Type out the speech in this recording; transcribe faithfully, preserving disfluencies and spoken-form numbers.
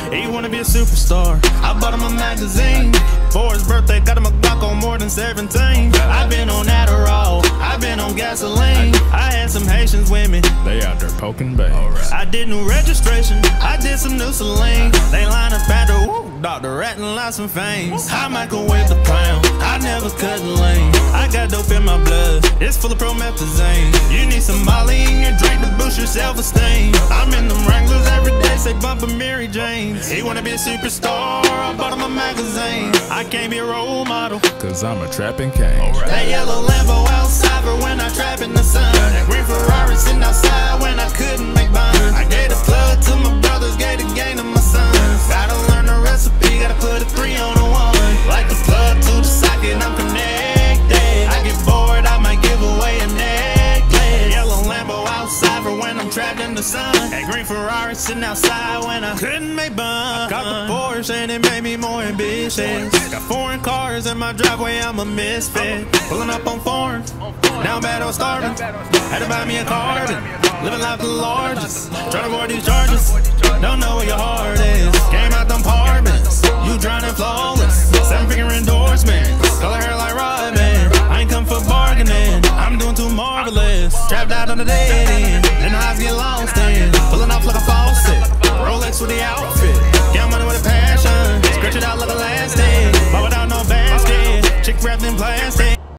He wanna be a superstar. I bought him a magazine. For his birthday, got him a Glock on more than seventeen. I've been on Adderall, I've been on gasoline. I had some Haitians with me, They out there poking babes. I did new registration, I did some new saline. They line up at the woo, Doctor Rat and lost some fangs. I microwave the pound, I never cut the lane. I got dope in my blood, it's full of promethazine. You need some Molly in your drink to boost your self-esteem. I'm in them Wranglers every day, say bumpin' Mary Janes. He wanna be a superstar, I bought him a magazine. I can't be a role model, Cause I'm a trapping king. that yellow Lambo outside for when I trap in the sun. That green Ferrari sitting outside when I couldn't make mine. I gave the plug to my brothers, gave the game to my sons. Gotta learn the recipe, gotta put a three on a one. Like the plug to the socket, I'm connected. I get bored, I might give away a necklace. Yellow Lambo outside for when I'm trapped in the sun. That green Ferrari sitting outside when I couldn't make bun. Got the Porsche and it made me more ambitious. Got foreign cars in my driveway, I'm a misfit. Pulling up on foreigns, now battle starting. Had to buy me a car, living life the largest. Trying to avoid these charges, don't know where your heart is. Came out them parties.